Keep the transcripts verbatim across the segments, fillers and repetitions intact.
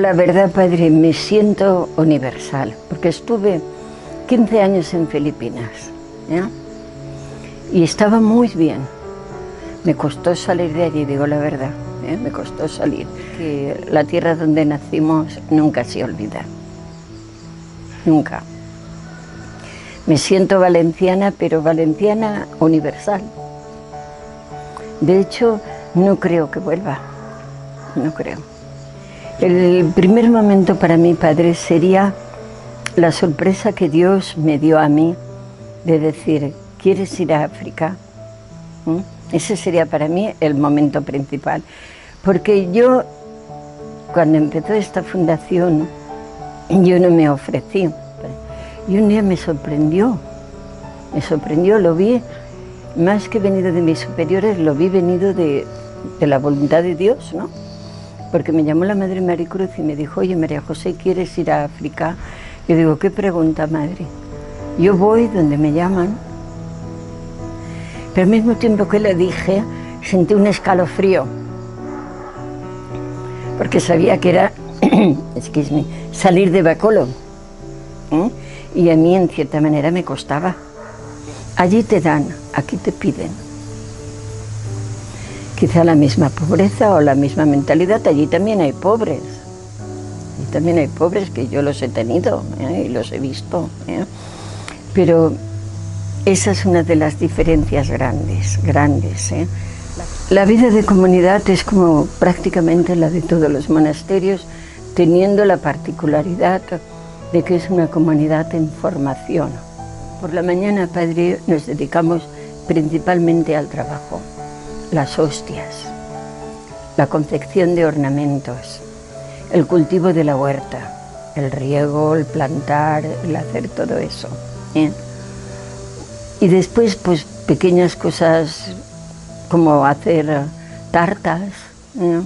la verdad, padre, me siento universal, porque estuve quince años en Filipinas, ¿ya? Y estaba muy bien. Me costó salir de allí, digo la verdad, ¿eh? Me costó salir. Que la tierra donde nacimos nunca se olvida, nunca. Me siento valenciana, pero valenciana universal. De hecho, no creo que vuelva, no creo. El primer momento para mí, padre, sería la sorpresa que Dios me dio a mí de decir, ¿quieres ir a África? ¿Mm? Ese sería para mí el momento principal. Porque yo, cuando empezó esta fundación, yo no me ofrecí. Y un día me sorprendió, me sorprendió, lo vi, más que venido de mis superiores, lo vi venido de, de la voluntad de Dios, ¿no? Porque me llamó la Madre Maricruz y me dijo, oye, María José, ¿quieres ir a África? Yo digo, ¿qué pregunta, Madre? Yo voy donde me llaman. Pero al mismo tiempo que le dije, sentí un escalofrío. Porque sabía que era, excuse me, salir de Bacolo. ¿Eh? Y a mí, en cierta manera, me costaba. Allí te dan, aquí te piden. Quizá la misma pobreza o la misma mentalidad, allí también hay pobres. Allí también hay pobres que yo los he tenido, ¿eh? Y los he visto, ¿eh? Pero esa es una de las diferencias grandes, grandes, ¿eh? La vida de comunidad es como prácticamente la de todos los monasterios, teniendo la particularidad de que es una comunidad en formación. Por la mañana, padre, nos dedicamos principalmente al trabajo, las hostias, la confección de ornamentos, el cultivo de la huerta, el riego, el plantar, el hacer todo eso, ¿eh? Y después, pues, pequeñas cosas como hacer tartas, ¿eh?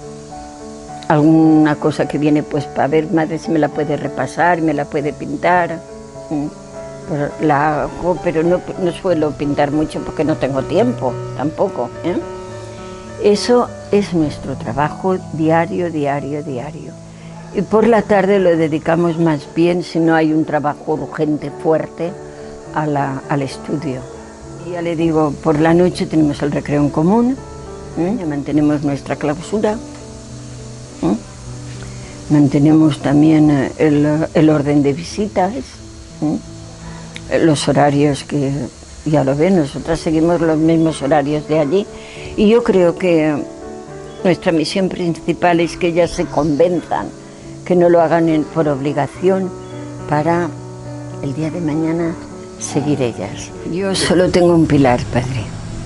Alguna cosa que viene, pues, para ver, madre, si me la puede repasar, me la puede pintar. ¿eh? Pues la hago, pero no, no suelo pintar mucho porque no tengo tiempo, tampoco, ¿eh? Eso es nuestro trabajo diario, diario, diario. Y por la tarde lo dedicamos más bien, si no hay un trabajo urgente, fuerte, a la, al estudio. Y ya le digo, por la noche tenemos el recreo en común, ¿eh? Ya mantenemos nuestra clausura, ¿eh? Mantenemos también el, el orden de visitas, ¿eh? Los horarios que, ya lo ven, nosotras seguimos los mismos horarios de allí. Y yo creo que nuestra misión principal es que ellas se convenzan, que no lo hagan en, por obligación, para el día de mañana seguir ellas. Yo solo tengo un pilar, padre,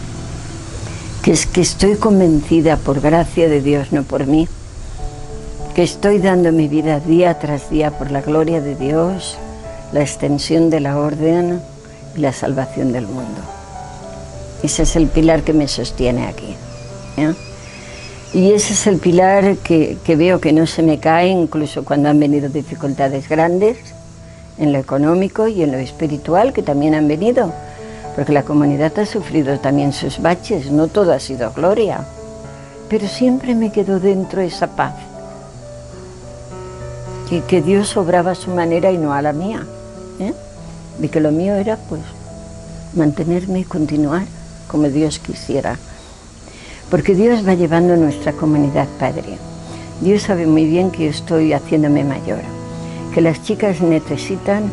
que es que estoy convencida, por gracia de Dios, no por mí, que estoy dando mi vida día tras día por la gloria de Dios, la extensión de la orden y la salvación del mundo. Ese es el pilar que me sostiene aquí, ¿eh? Y ese es el pilar que, que veo que no se me cae, incluso cuando han venido dificultades grandes, en lo económico y en lo espiritual, que también han venido, porque la comunidad ha sufrido también sus baches, no todo ha sido gloria, pero siempre me quedó dentro esa paz, y que Dios obraba a su manera y no a la mía, ¿eh? De que lo mío era, pues, mantenerme y continuar como Dios quisiera. Porque Dios va llevando a nuestra comunidad, padre. Dios sabe muy bien que yo estoy haciéndome mayor, que las chicas necesitan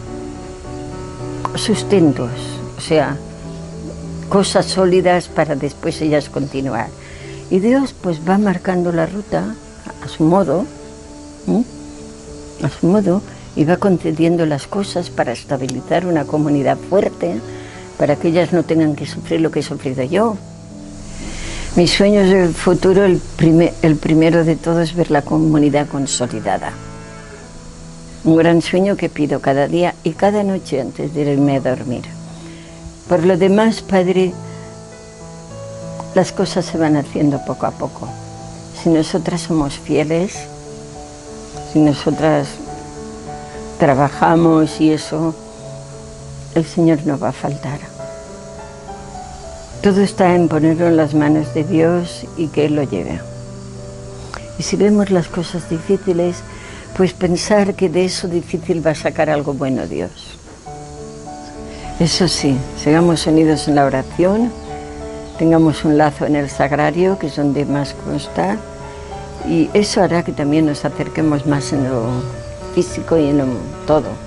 sustentos, o sea, cosas sólidas para después ellas continuar. Y Dios, pues, va marcando la ruta a su modo, ¿eh? a su modo, y va concediendo las cosas para estabilizar una comunidad fuerte, para que ellas no tengan que sufrir lo que he sufrido yo. Mis sueños del futuro, el, primer, el primero de todo es ver la comunidad consolidada. Un gran sueño que pido cada día y cada noche antes de irme a dormir. Por lo demás, padre, las cosas se van haciendo poco a poco. Si nosotras somos fieles, si nosotras trabajamos y eso, el Señor no va a faltar. Todo está en ponerlo en las manos de Dios y que Él lo lleve. Y si vemos las cosas difíciles, pues pensar que de eso difícil va a sacar algo bueno Dios. Eso sí, sigamos unidos en la oración, tengamos un lazo en el sagrario, que es donde más consta, y eso hará que también nos acerquemos más en lo físico y en lo todo.